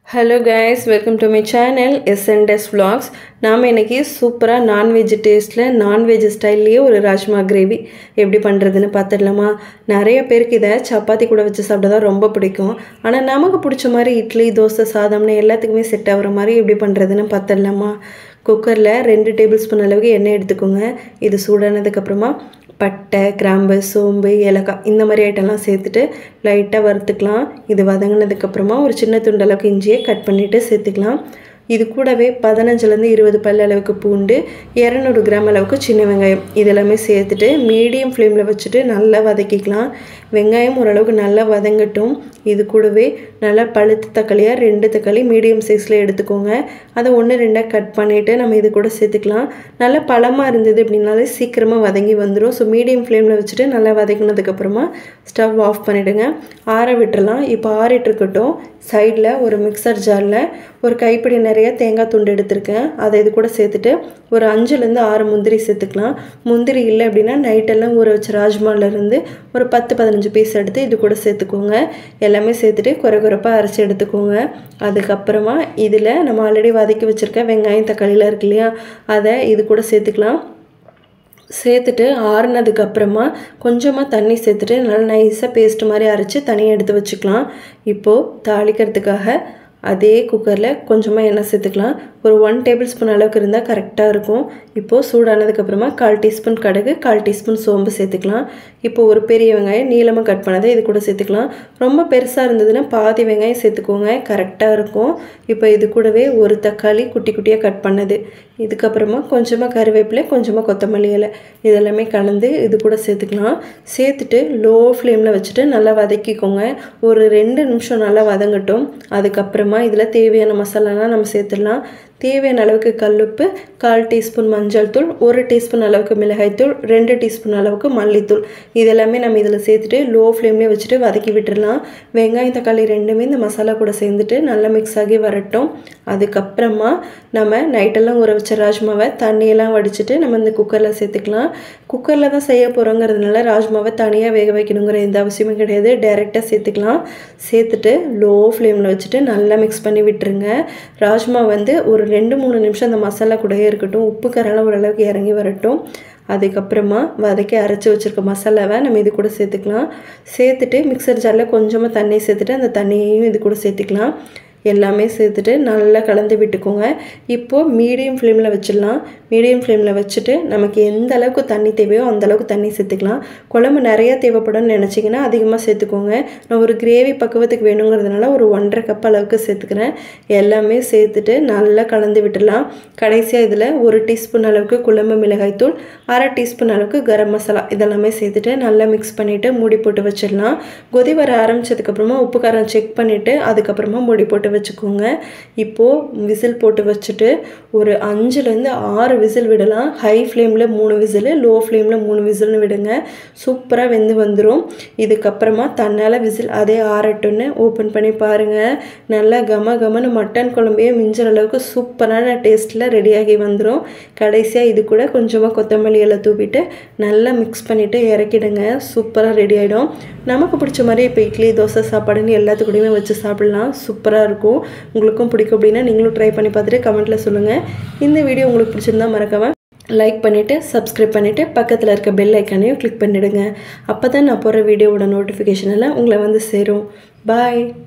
Hello guys, welcome to my channel SNDS Vlogs. நாம இன்னைக்கு சூப்பரா non-veg tasteல non-veg ஸ்டைல்லயே ஒரு ராஜ்மா கிரேவி எப்படி பண்றதுன்னு பார்த்திடலாமா. நிறைய பேருக்கு இத சப்பாத்தி கூட வச்சு சாப்பிட்டா ரொம்ப பிடிக்கும். ஆனா நமக்கு பிடிச்ச மாதிரி இட்லி, தோசை, சாதம்னு எல்லாத்துக்குமே செட் ஆகுற மாதிரி எப்படி பண்றதுன்னு பார்த்திடலாமா. குக்கர்ல 2 டேபிள்ஸ்பூன் அளவுக்கு எண்ணெய் எடுத்துக்கோங்க. இது சூடானதுக்கு அப்புறமா பட்டை, கிராம்பு, சோம்பு, ஏலக்காய் இந்த மாதிரி ஐட்டம்லாம் சேர்த்துட்டு லைட்டாக வறுத்துக்கலாம். இது வதங்கினதுக்கு அப்புறமா ஒரு சின்ன துண்டு அளவுக்கு இஞ்சியை கட் பண்ணிவிட்டு சேர்த்துக்கலாம். இது கூடவே 15லேருந்து 20 பல் அளவுக்கு பூண்டு, 200 கிராம் அளவுக்கு சின்ன வெங்காயம் இதெல்லாமே சேர்த்துட்டு மீடியம் ஃப்ளேமில் வச்சுட்டு நல்லா வதக்கிக்கலாம். வெங்காயம் ஓரளவுக்கு நல்லா வதங்கட்டும். இது கூடவே நல்லா பழுத்த தக்காளியாக 2 தக்காளி மீடியம் சைஸில் எடுத்துக்கோங்க. அதை 1-2 கட் பண்ணிவிட்டு நம்ம இது கூட சேர்த்துக்கலாம். நல்லா பழமாக இருந்தது அப்படின்னாலே சீக்கிரமாக வதங்கி வந்துடும். ஸோ மீடியம் ஃப்ளேமில் வச்சுட்டு நல்லா வதக்கினதுக்கப்புறமா ஸ்டவ் ஆஃப் பண்ணிவிடுங்க. ஆற விட்டுறலாம். இப்போ ஆறிட்டு இருக்கட்டும். சைடில் ஒரு மிக்சர் ஜாரில் ஒரு கைப்பிடி நிறைய தேங்காய் துண்டு எடுத்திருக்கேன். அதை இது கூட சேர்த்துட்டு ஒரு 5லேருந்து 6 முந்திரி சேர்த்துக்கலாம். முந்திரி இல்லை அப்படின்னா நைட்டெல்லாம் ஊற வச்ச ராஜ்மாலேருந்து ஒரு 10-15 பீஸ் எடுத்து இது கூட சேர்த்துக்கோங்க. எல்லாமே சேர்த்துட்டு குறைப்பாக அரைச்சி எடுத்துக்கோங்க. அதுக்கப்புறமா இதில் நம்ம ஆல்ரெடி வதக்கி வச்சுருக்க வெங்காயம், தக்காளிலாம் இருக்கு இல்லையா, அதை இது கூட சேர்த்துக்கலாம். சேர்த்துட்டு ஆறுனதுக்கப்புறமா கொஞ்சமாக தண்ணி சேர்த்துட்டு நல்லா நைஸாக பேஸ்ட் மாதிரி அரைச்சி தனியாக எடுத்து வச்சுக்கலாம். இப்போது தாளிக்கிறதுக்காக அதே குக்கரில் கொஞ்சமாக எண்ணெய் சேர்த்துக்கலாம். ஒரு 1 டேபிள் ஸ்பூன் அளவுக்கு இருந்தால் கரெக்டாக இருக்கும். இப்போது சூடானதுக்கப்புறமா 1/4 டீஸ்பூன் கடுகு, 1/4 டீஸ்பூன் சோம்பு சேர்த்துக்கலாம். இப்போது ஒரு பெரிய வெங்காயம் நீளமாக கட் பண்ணதை இது கூட சேர்த்துக்கலாம். ரொம்ப பெருசாக இருந்ததுன்னா பாதி வெங்காயம் சேர்த்துக்கோங்க, கரெக்டாக இருக்கும். இப்போ இது கூடவே ஒரு தக்காளி குட்டி குட்டியாக கட் பண்ணது, இதுக்கப்புறமா கொஞ்சமாக கருவேப்பிலை, கொஞ்சமாக கொத்தமல்லி இலை இதெல்லாமே கலந்து இது கூட சேர்த்துக்கலாம். சேர்த்துட்டு லோ ஃப்ளேமில் வச்சுட்டு நல்லா வதக்கிக்கோங்க. ஒரு 2 நிமிஷம் நல்லா வதங்கட்டும். அதுக்கப்புறமா இதில் தேவையான மசாலாலாம் நம்ம சேர்த்துடலாம். தேவையான அளவுக்கு கல்லுப்பு, 1/4 டீஸ்பூன் மஞ்சள் தூள், 1 டீஸ்பூன் அளவுக்கு மிளகாய்த்தூள், 2 டீஸ்பூன் அளவுக்கு மல்லித்தூள் இதெல்லாமே நம்ம இதில் சேர்த்துட்டு லோ ஃப்ளேம்லேயே வச்சுட்டு வதக்கி விட்டுடலாம். வெங்காயம், தக்காளி ரெண்டுமே இந்த மசாலா கூட சேர்ந்துட்டு நல்லா மிக்ஸ் ஆகி வரட்டும். அதுக்கப்புறமா நம்ம நைட்டெல்லாம் ஊற வச்ச ராஜ்மாவை தண்ணியெல்லாம் வடிச்சிட்டு நம்ம இந்த குக்கரில் சேர்த்துக்கலாம். குக்கரில் தான் செய்ய போகிறோங்கிறதுனால ராஜ்மாவை தனியாக வேக வைக்கணுங்கிற எந்த அவசியமும் கிடையாது. டைரெக்டாக சேர்த்துக்கலாம். சேர்த்துட்டு லோ ஃப்ளேமில் வச்சுட்டு நல்லா மிக்ஸ் பண்ணி விட்டுருங்க. ராஜ்மா வந்து ஒரு 2-3 நிமிஷம் அந்த மசாலா கூடயே இருக்கட்டும். உப்பு கரெல்லாம் ஓரளவுக்கு இறங்கி வரட்டும். அதுக்கப்புறமா வதக்கி அரைச்சி வச்சுருக்க மசாலாவை நம்ம இது கூட சேர்த்துக்கலாம். சேர்த்துட்டு மிக்சர் ஜாரில் கொஞ்சமாக தண்ணி சேர்த்துட்டு அந்த தண்ணியையும் இது கூட சேர்த்துக்கலாம். எல்லாமே சேர்த்துட்டு நல்லா கலந்து விட்டுக்கோங்க. இப்போது மீடியம் ஃப்ளேமில் வச்சிடலாம். மீடியம் ஃப்ளேமில் வச்சுட்டு நமக்கு எந்த அளவுக்கு தண்ணி தேவையோ அந்தளவுக்கு தண்ணி சேர்த்துக்கலாம். குழம்பு நிறையா தேவைப்படும்னு நினச்சிங்கன்னா அதிகமாக சேர்த்துக்கோங்க. நான் ஒரு கிரேவி பக்குவத்துக்கு வேணுங்கிறதுனால ஒரு 1.5 கப் அளவுக்கு சேர்த்துக்கிறேன். எல்லாமே சேர்த்துட்டு நல்லா கலந்து விட்டுடலாம். கடைசியாக இதில் 1 டீஸ்பூன் அளவுக்கு குழம்பு மிளகாய்த்தூள், 1/2 டீஸ்பூன் அளவுக்கு கரம் மசாலா இதெல்லாமே சேர்த்துட்டு நல்லா மிக்ஸ் பண்ணிவிட்டு மூடி போட்டு வச்சிடலாம். கொதி வர ஆரம்பித்ததுக்கப்புறமா உப்பு காரம் செக் பண்ணிவிட்டு அதுக்கப்புறமா மூடி போட்டு வச்சுக்கோங்க. இப்போது விசில் போட்டு வச்சுட்டு ஒரு 5லேருந்து 6 விசில் விடலாம். ஹை ஃப்ளேமில் 3 விசில், லோ ஃப்ளேமில் 3 விசில்னு விடுங்க. சூப்பராக வெந்து வந்துடும். இதுக்கப்புறமா தன்னால் விசில் அதே ஆறட்டுன்னு ஓப்பன் பண்ணி பாருங்கள். நல்லா கமன்னு மட்டன் குழம்பையே மிஞ்சுற அளவுக்கு சூப்பரான டேஸ்ட்டில் ரெடியாகி வந்துடும். கடைசியாக இது கூட கொஞ்சமாக கொத்தமல்லி இலை தூவிட்டு நல்லா மிக்ஸ் பண்ணிவிட்டு இறக்கிடுங்க. சூப்பராக ரெடி ஆகிடும். நமக்கு பிடிச்ச மாதிரி இப்போ இட்லி, தோசை, சாப்பாடுன்னு எல்லாத்துக்கூடையுமே வச்சு சாப்பிட்லாம். சூப்பராக இருக்கும். உங்களுக்கும் பிடிக்கும் அப்படின்னா நீங்களும் ட்ரை பண்ணி பார்த்துட்டு கமெண்ட்டில் சொல்லுங்கள். இந்த வீடியோ உங்களுக்கு பிடிச்சிருந்தா மறக்காம லைக் பண்ணிவிட்டு சப்ஸ்கிரைப் பண்ணிவிட்டு பக்கத்தில் இருக்க பெல் ஐக்கானையும் கிளிக் பண்ணிவிடுங்க. அப்போ தான் நான் போகிற வீடியோவோட நோட்டிஃபிகேஷன் எல்லாம் உங்களை வந்து சேரும். பாய்.